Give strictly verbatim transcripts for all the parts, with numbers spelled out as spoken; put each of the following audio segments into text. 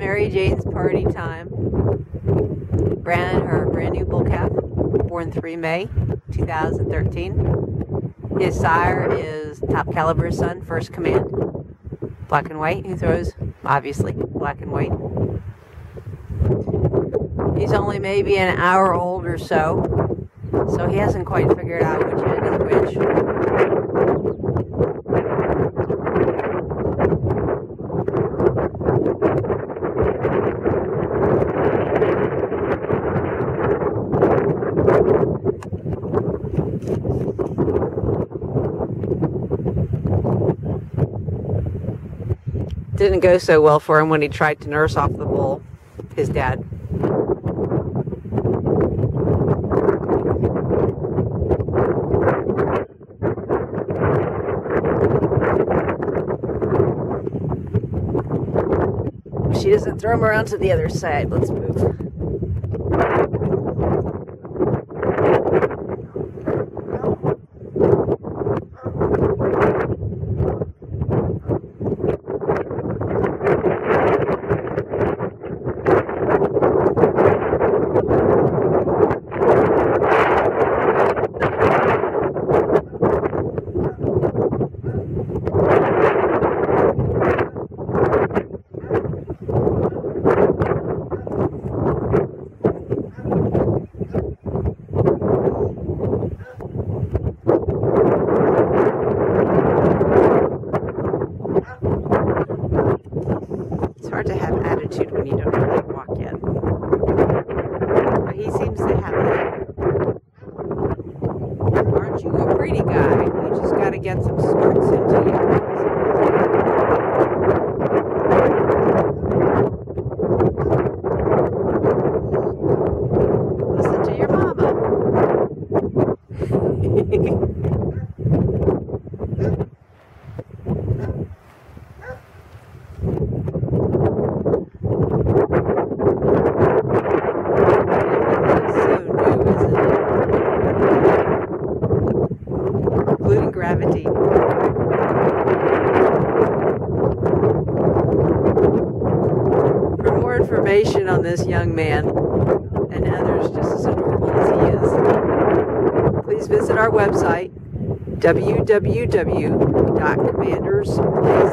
Mary Jane's party time. Brand, her brand new bull calf, born three May two thousand thirteen. His sire is Top Caliber's son, First Command. Black and white. He throws, obviously, black and white. He's only maybe an hour old or so, so he hasn't quite figured out which end is which. Didn't go so well for him when he tried to nurse off the bull, his dad. She doesn't throw him around to the other side. Let's move. It's hard to have attitude when you don't know how to walk yet. But he seems to have that. Aren't you a pretty guy? You just got to get some smarts into you. Listen to your mama. Including gravity. For more information on this young man and others just as adorable as he is, please visit our website w w w dot commanders place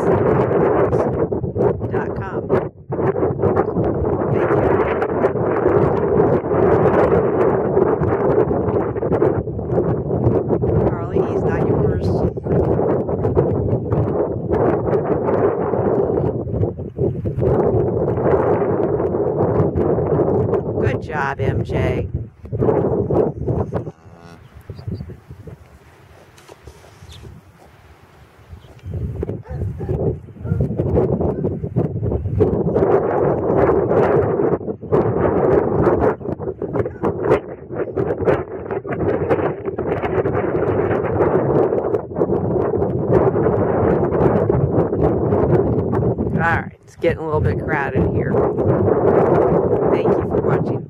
dot com. Thank you. He's not yours. Good job, M J. Alright, it's getting a little bit crowded here. Thank you for watching.